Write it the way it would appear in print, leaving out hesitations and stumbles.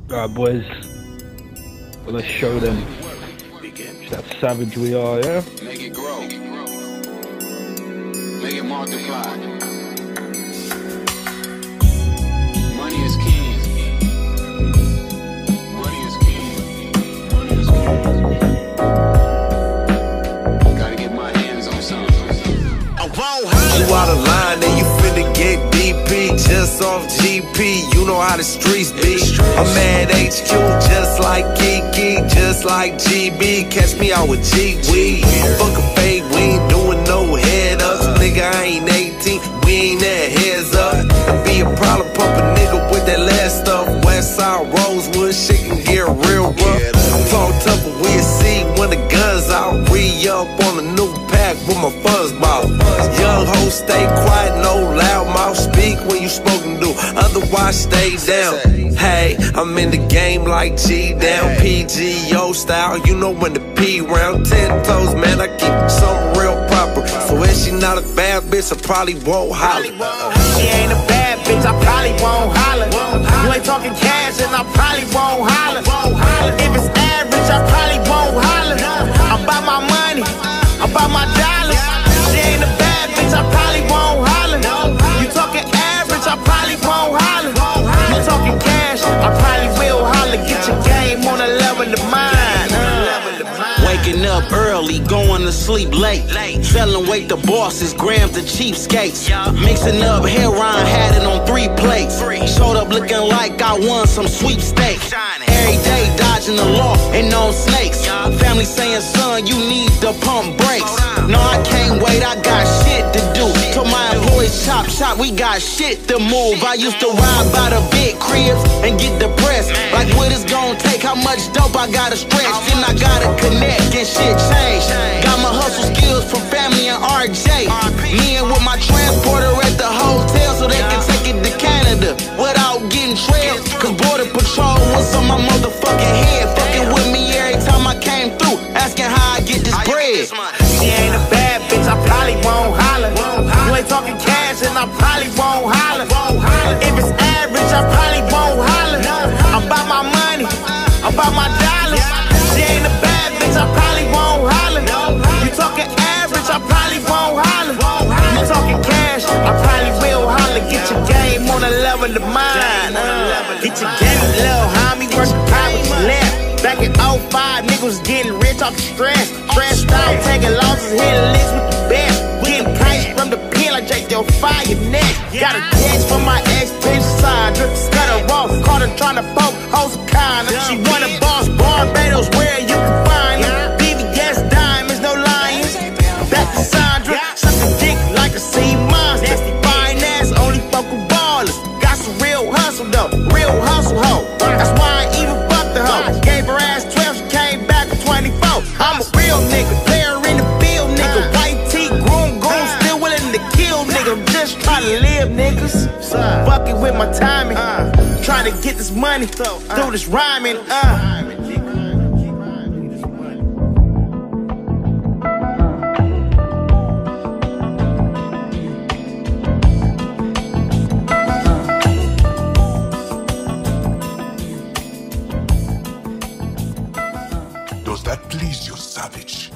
Alright, boys. Well, let's show them just how savage we are, yeah? Make it grow. Make it multiply. Money is king. Money is king. Money is king. Gotta get my hands on something. You out of line and you finna get DP just off GP. You know how the streets be. I'm at HQ just like Kiki, just like GB. Catch me out with G-Weed. Fuck a fade, we ain't doing no head ups. Nigga, I ain't 18, we ain't that heads up. I be a problem, pump a nigga with that last stuff. Westside Rosewood, shit can get real rough. Talk tough, but we'll see when the guns out. Re-up on a new pack with my fuzzball. Young ho, stay quiet, no loud mouth. Speak when you spoken to, otherwise stay down. Hey, I'm in the game like G down, PGO style. You know when the P round, 10 toes, man. I keep something real proper. So if she not a bad bitch, I probably won't holler. She ain't a bad bitch, I probably won't holler. You ain't talking cash, and I probably won't holler. If it's average, I probably won't holler. I'm about my money, I'm about my dollars. She ain't a bad bitch, I probably won't holler. You talking average, I probably won't holler. You talking cash, I probably will holler. Get your game on a level of mine. Waking up early, going to sleep late. Selling weight to bosses, grams to cheapskates. Mixing up heroin, had it on 3 plates. Showed up looking like I won some sweepstakes. Every day dodging the law and on snakes. Family saying, son, you need to pump brakes. No, I can't wait, I got shit to do. Told my employees, chop, chop, we got shit to move. I used to ride by the big cribs and get depressed. Like what it's gonna take, how much dope I gotta stretch. Then I gotta connect and shit change. Got my hustle skills from family and RJ. Me and with my transporter at the hotel so they can take it to Canada without getting trailed. Cause border patrol was on my motherfucking head. Fucking with me every time I came through, asking how I get this bread. She ain't a bad bitch, I probably won't holler. You ain't talking cash, and I probably won't holler. If it's average, I probably won't holler. I'm about my money, I'm about my dollars. She ain't a bad bitch, I probably won't holler. You talking average, I probably won't holler. You talking cash, I probably will holler. Get your game on a level of mine. Get your game, little homie, working hard with your left. Back in 05, niggas was getting rich off the stress. Stressed out, taking losses, hitting licks with the best. Getting priced from the pen like Jake, they'll fire your neck. Got a text from my ex-bitch, Sandra. Cut her off, caught her trying to poke, host kind. She wanna boss Barbados, where you can find her. BBS diamonds, no lions. Back to Sandra, suck a dick like a sea monster. Fine ass, only fuck with ballers. Got some real hustle though, real hustle hoe. That's why I even fucked the hoe. Gave her ass 12, she came back with 24. I'm a real nigga, player in the field, nigga. White tee, groom, still willing to kill, nigga. I'm just trying to live, niggas. Fucking with my timing, trying to get this money through this rhyming. Does that please you, savage?